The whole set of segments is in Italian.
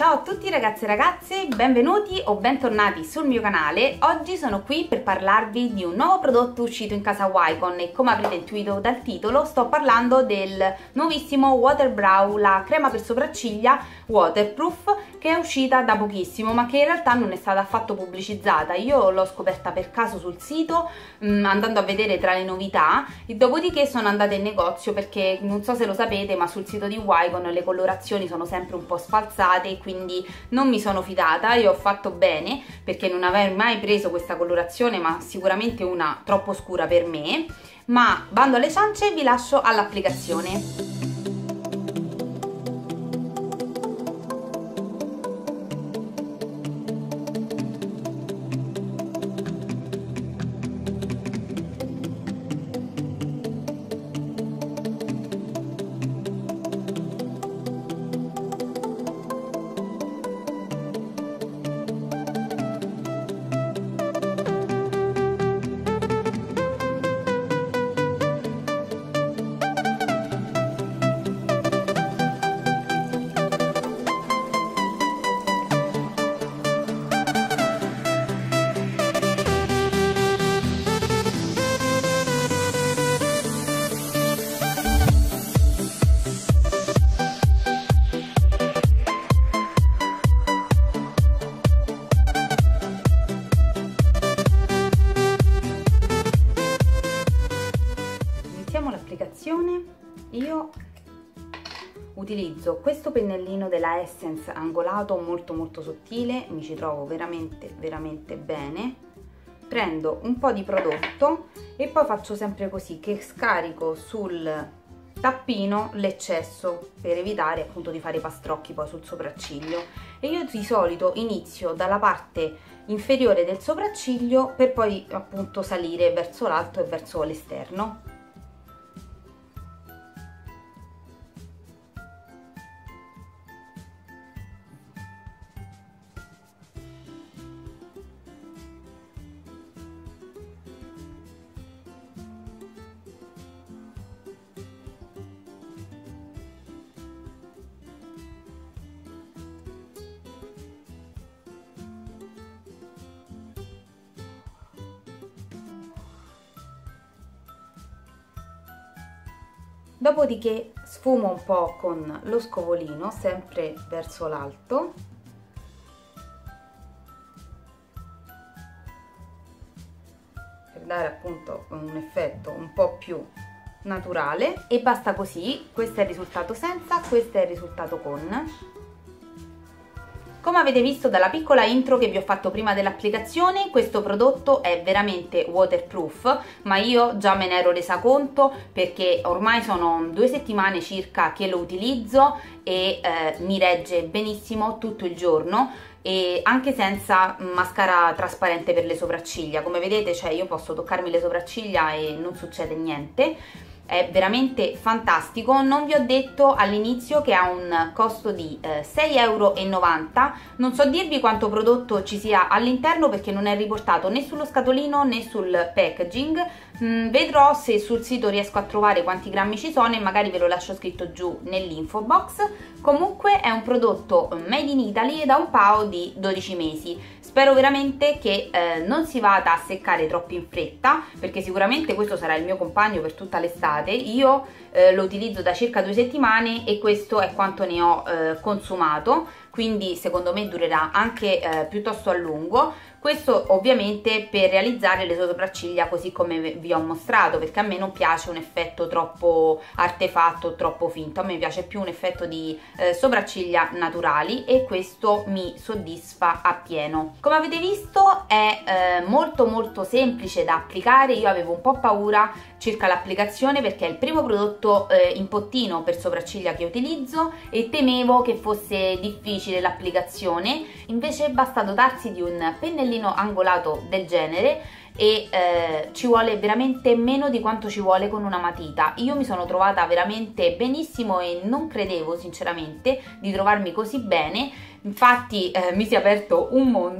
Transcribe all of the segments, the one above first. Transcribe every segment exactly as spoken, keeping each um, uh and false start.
Ciao a tutti ragazzi e ragazze, benvenuti o bentornati sul mio canale. Oggi sono qui per parlarvi di un nuovo prodotto uscito in casa Wycon e come avrete intuito dal titolo sto parlando del nuovissimo Water Brow, la crema per sopracciglia waterproof che è uscita da pochissimo ma che in realtà non è stata affatto pubblicizzata. Io l'ho scoperta per caso sul sito mh, andando a vedere tra le novità e dopodiché sono andata in negozio perché non so se lo sapete ma sul sito di Wycon le colorazioni sono sempre un po' sfalsate, quindi non mi sono fidata. Io ho fatto bene perché non avrei mai preso questa colorazione, ma sicuramente una troppo scura per me. Ma bando alle ciance e vi lascio all'applicazione. L'applicazione. Io utilizzo questo pennellino della Essence angolato molto molto sottile, mi ci trovo veramente veramente bene. Prendo un po' di prodotto e poi faccio sempre così, che scarico sul tappino l'eccesso per evitare appunto di fare i pastrocchi poi sul sopracciglio. E io di solito inizio dalla parte inferiore del sopracciglio per poi appunto salire verso l'alto e verso l'esterno. Dopodiché sfumo un po' con lo scovolino, sempre verso l'alto. Per dare appunto un effetto un po' più naturale. E basta così, questo è il risultato senza, questo è il risultato con. Come avete visto dalla piccola intro che vi ho fatto prima dell'applicazione, questo prodotto è veramente waterproof, ma io già me ne ero resa conto perché ormai sono due settimane circa che lo utilizzo e eh, mi regge benissimo tutto il giorno e anche senza mascara trasparente per le sopracciglia. Come vedete, cioè, io posso toccarmi le sopracciglia e non succede niente. È veramente fantastico. Non vi ho detto all'inizio che ha un costo di eh, sei euro e novanta. Non so dirvi quanto prodotto ci sia all'interno perché non è riportato né sullo scatolino né sul packaging. Mm, vedrò se sul sito riesco a trovare quanti grammi ci sono e magari ve lo lascio scritto giù nell'info box. Comunque è un prodotto made in Italy da un paio di dodici mesi. Spero veramente che eh, non si vada a seccare troppo in fretta perché sicuramente questo sarà il mio compagno per tutta l'estate. Io eh, lo utilizzo da circa due settimane e questo è quanto ne ho eh, consumato, quindi secondo me durerà anche eh, piuttosto a lungo. Questo ovviamente per realizzare le sopracciglia così come vi ho mostrato, perché a me non piace un effetto troppo artefatto, troppo finto. A me piace più un effetto di eh, sopracciglia naturali e questo mi soddisfa appieno. Come avete visto è eh, molto molto semplice da applicare. Io avevo un po' paura circa l'applicazione perché è il primo prodotto eh, in pottino per sopracciglia che utilizzo e temevo che fosse difficile l'applicazione. Invece basta dotarsi di un pennellino angolato del genere e eh, ci vuole veramente meno di quanto ci vuole con una matita. Io mi sono trovata veramente benissimo e non credevo sinceramente di trovarmi così bene. Infatti eh, mi si è aperto un mondo.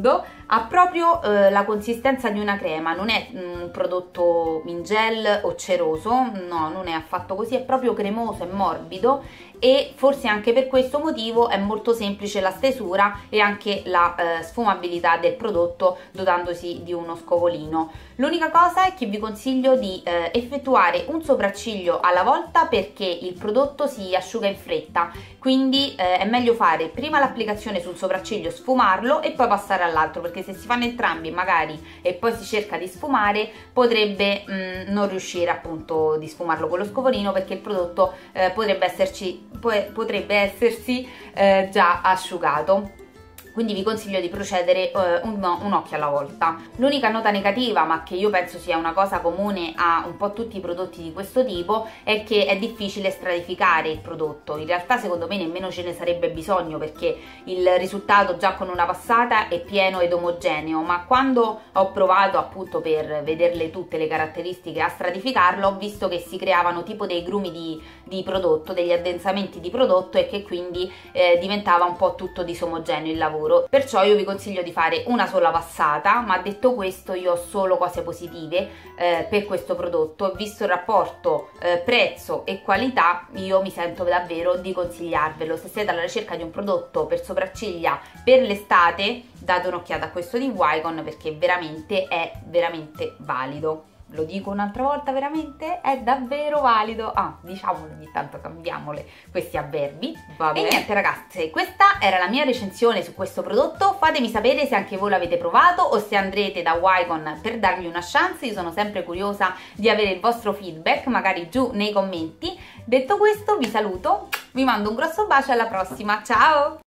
ha proprio eh, la consistenza di una crema, non è un prodotto in gel o ceroso, no, non è affatto così, è proprio cremoso e morbido, e forse anche per questo motivo è molto semplice la stesura e anche la eh, sfumabilità del prodotto, dotandosi di uno scovolino. L'unica cosa è che vi consiglio di eh, effettuare un sopracciglio alla volta, perché il prodotto si asciuga in fretta, quindi eh, è meglio fare prima l'applicazione sul sopracciglio, sfumarlo e poi passare all'altro, perché se si fanno entrambi magari e poi si cerca di sfumare, potrebbe mh, non riuscire appunto di sfumarlo con lo scovolino, perché il prodotto eh, potrebbe esserci potrebbe essersi eh, già asciugato. Quindi vi consiglio di procedere eh, un, un occhio alla volta. L'unica nota negativa, ma che io penso sia una cosa comune a un po' tutti i prodotti di questo tipo, è che è difficile stratificare il prodotto. In realtà secondo me nemmeno ce ne sarebbe bisogno, perché il risultato già con una passata è pieno ed omogeneo, ma quando ho provato appunto per vederle tutte le caratteristiche a stratificarlo, ho visto che si creavano tipo dei grumi di, di prodotto, degli addensamenti di prodotto, e che quindi eh, diventava un po' tutto disomogeneo il lavoro. Perciò io vi consiglio di fare una sola passata, ma detto questo io ho solo cose positive eh, per questo prodotto. Visto il rapporto eh, prezzo e qualità, io mi sento davvero di consigliarvelo. Se siete alla ricerca di un prodotto per sopracciglia per l'estate, date un'occhiata a questo di Wycon, perché veramente è veramente valido. Lo dico un'altra volta, veramente è davvero valido. Ah, diciamolo ogni tanto, cambiamole questi avverbi. Vabbè. E niente ragazze, questa era la mia recensione su questo prodotto. Fatemi sapere se anche voi l'avete provato o se andrete da Wycon per dargli una chance. Io sono sempre curiosa di avere il vostro feedback, magari giù nei commenti. Detto questo vi saluto, vi mando un grosso bacio, alla prossima, ciao!